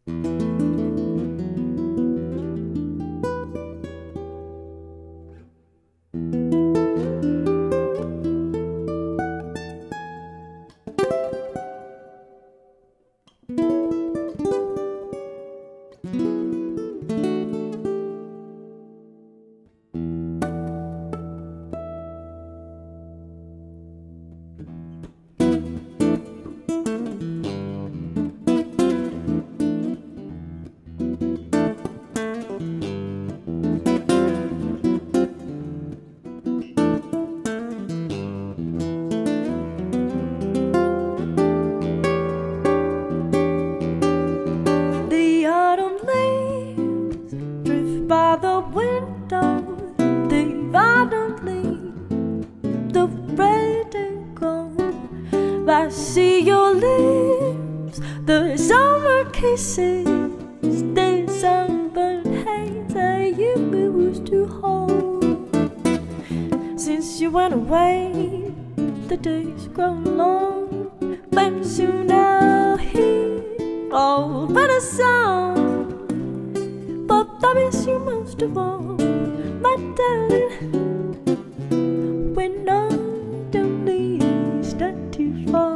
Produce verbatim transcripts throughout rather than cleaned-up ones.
By the window, the autumn leaves, the red and gold. I see your lips, the summer kisses, the sunburned hands that you used to hold. Since you went away, the days grown long, but soon now here, all but a song. But I miss you most of all, my darling, when autumn leaves start to fall.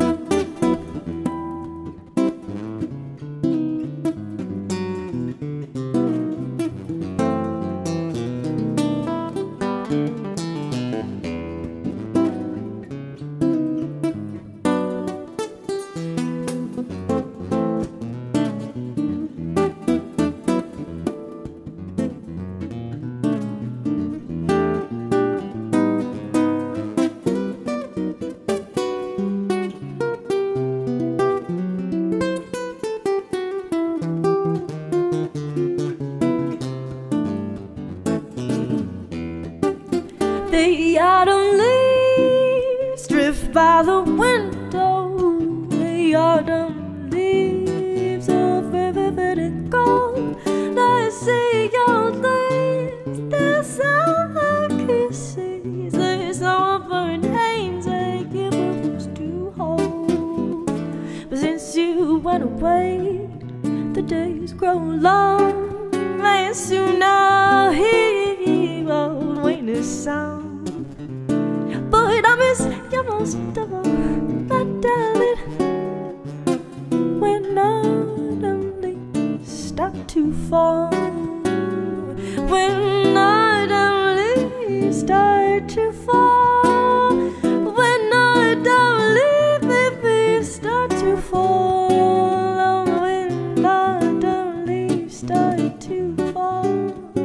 The autumn leaves drift by the window. The autumn leaves of velvet and gold. I see your lips, the summer kisses, the summer hands I give us to hold. But since you went away, the days grow long, and soon I'll hear the old winter sound. But I miss you most of all, my darling, when autumn leaves start to fall. When autumn leaves start to fall. When autumn leaves start to fall. Oh, when autumn leaves start to fall.